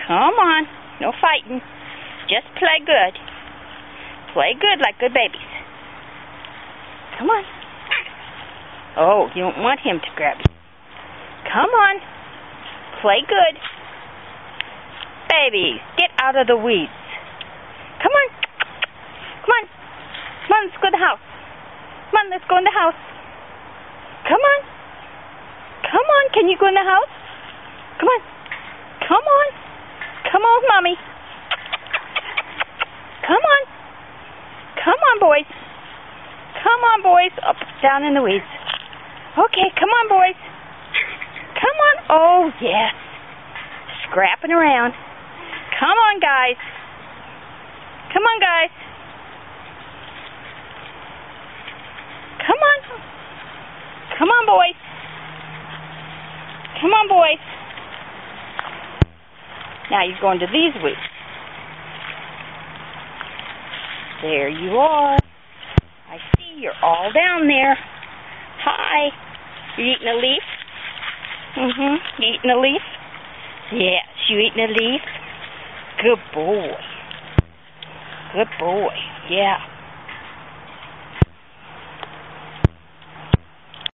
Come on. No fighting. Just play good. Play good like good babies. Come on. Oh, you don't want him to grab you. Come on. Play good. Babies, get out of the weeds. Come on. Come on. Come on, let's go in the house. Come on, let's go in the house. Come on. Come on, can you go in the house? Come on. Come on. Come on, Mommy. Come on. Come on, boys. Come on, boys. Up, down in the weeds. Okay, come on, boys. Come on. Oh, yes. Scrapping around. Come on, guys. Come on, guys. Come on. Come on, boys. Come on, boys. Now you're going to these weeds. There you are. I see you're all down there. Hi. You eating a leaf? You eating a leaf? Yes, you eating a leaf? Good boy. Good boy. Yeah.